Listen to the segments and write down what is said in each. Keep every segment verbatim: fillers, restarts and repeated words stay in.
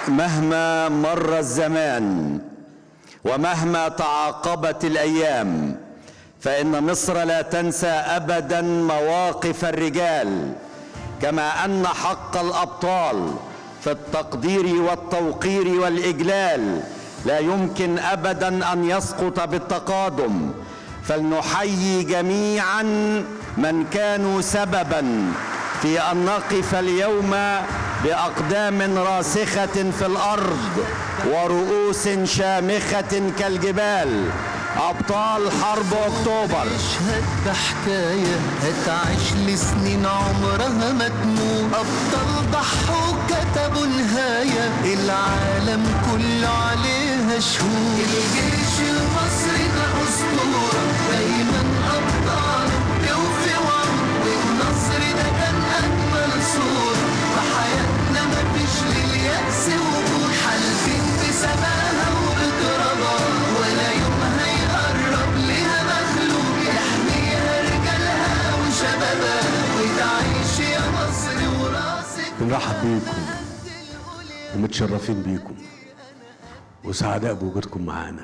مهما مر الزمان ومهما تعاقبت الأيام فإن مصر لا تنسى أبدا مواقف الرجال، كما أن حق الأبطال في التقدير والتوقير والإجلال لا يمكن أبدا أن يسقط بالتقادم. فلنحيي جميعا من كانوا سببا في أن نقف اليوم بأقدام راسخة في الأرض ورؤوس شامخة كالجبال، أبطال حرب أكتوبر. اشهد بحكاية هتعيش لسنين عمرها ما تموت، أبطال ضحوا كتبوا نهاية العالم كله عليها شهود. الجيش المصري ده أسطورة دايما أبطاله بيوفي وعد، والنصر ده كان أجمل صورة بحياتنا مفيش لليأس وجود. حالفين بسماها وبترابها ولا يوم هيقرب ليها مخلوق يحميها رجالها وشبابها وتعيش يا مصر وراسك. بنرحب بيكم ومتشرفين بيكم وسعداء بوجودكم معانا،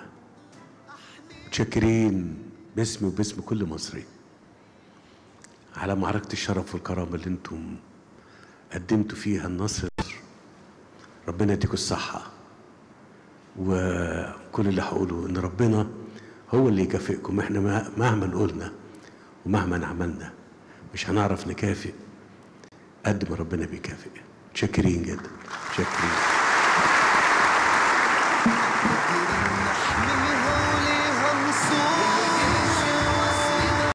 متشكرين باسمي وباسم كل مصري على معركة الشرف والكرامة اللي انتم قدمتوا فيها النصر. ربنا يديكم الصحة، وكل اللي هقوله ان ربنا هو اللي يكافئكم. احنا مهما قلنا ومهما عملنا مش هنعرف نكافئ قد ما ربنا بيكافئ. متشكرين جدا، متشكرين.